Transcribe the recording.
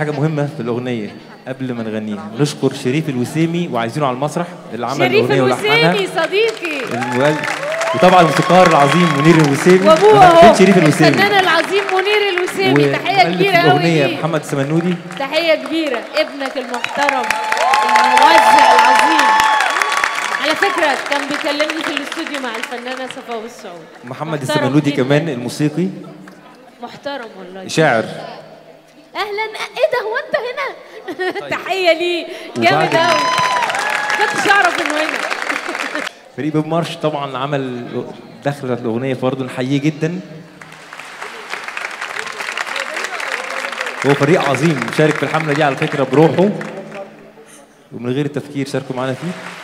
حاجه مهمه في الاغنيه قبل ما نغنيها، نشكر شريف الوسيمي وعايزينه على المسرح اللي عمل الاغنيه ولحنها. شريف الوسيمي صديقي وطبعا الموسيقار العظيم منير الوسيمي وابوه اهو شريف الوسيمي، الفنان العظيم منير الوسيمي. تحيه كبيره قوي الاغنيه ليه. محمد السمنودي. تحيه كبيره ابنك المحترم الموزع العظيم. على فكره كان بيكلمني في الاستوديو مع الفنانه صفاء السعود. محمد السمنودي كمان الموسيقي محترم والله، شاعر. اهلا. ايه ده، هو انت هنا؟ طيب. تحيه ليه جامد قوي، كنتش اعرف انه هنا. فريق بيب مارش طبعا عمل دخلة الاغنيه برضه نحييه جدا. هو فريق عظيم شارك في الحمله دي على فكره بروحه ومن غير التفكير شاركوا معانا فيه.